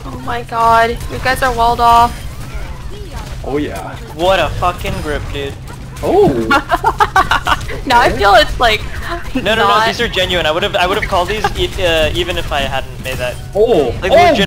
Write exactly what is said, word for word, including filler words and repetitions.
Oh my god, you guys are walled off. Oh yeah. What a fucking grip, dude. Oh. Now I feel it's like No, no, not... no. These are genuine. I would have, I would have called these e uh, even if I hadn't made that. Oh. Like Oh. legit.